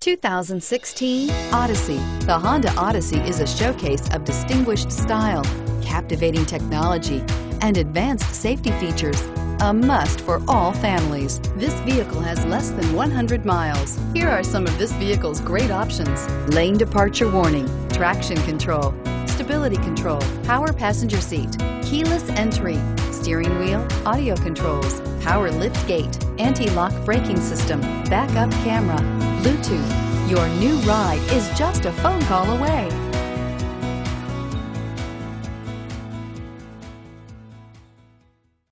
2016 Odyssey. The Honda Odyssey is a showcase of distinguished style, captivating technology, and advanced safety features. A must for all families. This vehicle has less than 100 miles. Here are some of this vehicle's great options: lane departure warning, traction control, stability control, power passenger seat, keyless entry, steering wheel audio controls, power lift gate, anti-lock braking system, backup camera, Bluetooth. Your new ride is just a phone call away.